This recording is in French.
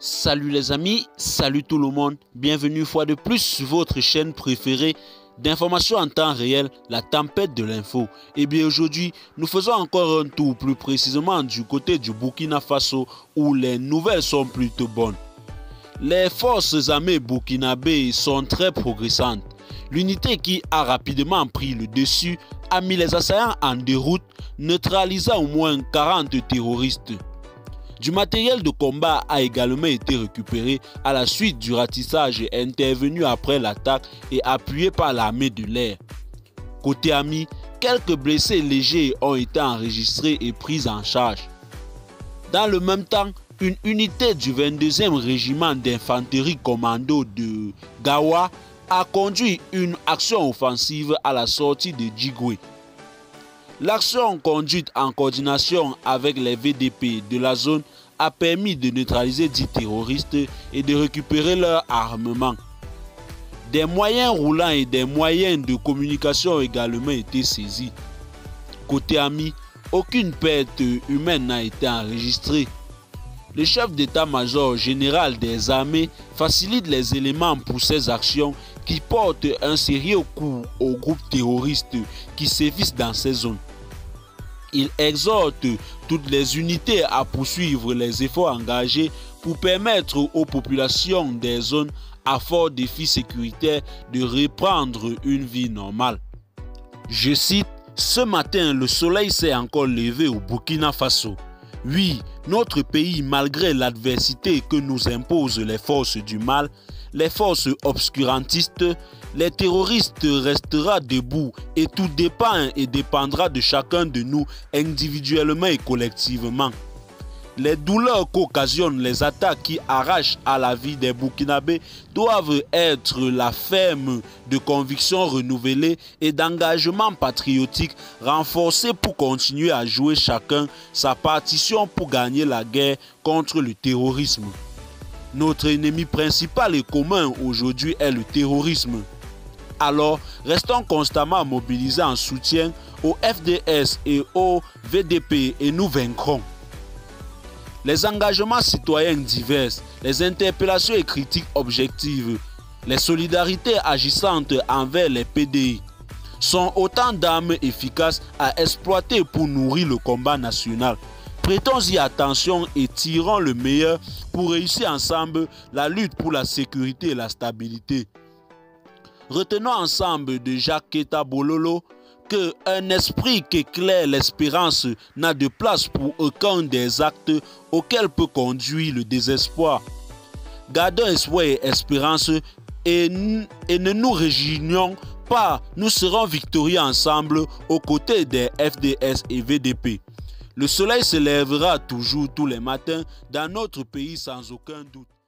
Salut les amis, salut tout le monde, bienvenue une fois de plus sur votre chaîne préférée d'information en temps réel, la tempête de l'info. Et bien aujourd'hui, nous faisons encore un tour plus précisément du côté du Burkina Faso où les nouvelles sont plutôt bonnes. Les forces armées burkinabées sont très progressantes. L'unité qui a rapidement pris le dessus a mis les assaillants en déroute, neutralisant au moins 40 terroristes. Du matériel de combat a également été récupéré à la suite du ratissage intervenu après l'attaque et appuyé par l'armée de l'air. Côté ami, quelques blessés légers ont été enregistrés et pris en charge. Dans le même temps, une unité du 22e régiment d'infanterie commando de Gawa a conduit une action offensive à la sortie de Djigoué. L'action conduite en coordination avec les VDP de la zone a permis de neutraliser 10 terroristes et de récupérer leur armement. Des moyens roulants et des moyens de communication ont également été saisis. Côté ami, aucune perte humaine n'a été enregistrée. Le chef d'état-major général des armées facilite les éléments pour ces actions qui portent un sérieux coup aux groupes terroristes qui sévissent dans ces zones. Il exhorte toutes les unités à poursuivre les efforts engagés pour permettre aux populations des zones à fort défi sécuritaire de reprendre une vie normale. Je cite, « Ce matin, le soleil s'est encore levé au Burkina Faso. Oui, notre pays, malgré l'adversité que nous imposent les forces du mal, les forces obscurantistes, les terroristes restera debout et tout dépend et dépendra de chacun de nous individuellement et collectivement. Les douleurs qu'occasionnent les attaques qui arrachent à la vie des Burkinabés doivent être la ferme de conviction renouvelée et d'engagement patriotique renforcé pour continuer à jouer chacun sa partition pour gagner la guerre contre le terrorisme. Notre ennemi principal et commun aujourd'hui est le terrorisme. Alors, restons constamment mobilisés en soutien au FDS et au VDP et nous vaincrons. Les engagements citoyens divers, les interpellations et critiques objectives, les solidarités agissantes envers les PDI sont autant d'armes efficaces à exploiter pour nourrir le combat national. Prêtons-y attention et tirons le meilleur pour réussir ensemble la lutte pour la sécurité et la stabilité. Retenons ensemble de Jacques Keita Bololo qu'un esprit qui éclaire l'espérance n'a de place pour aucun des actes auxquels peut conduire le désespoir. Gardons espoir et espérance et ne nous résignons pas, nous serons victorieux ensemble aux côtés des FDS et VDP. Le soleil se lèvera toujours tous les matins dans notre pays sans aucun doute.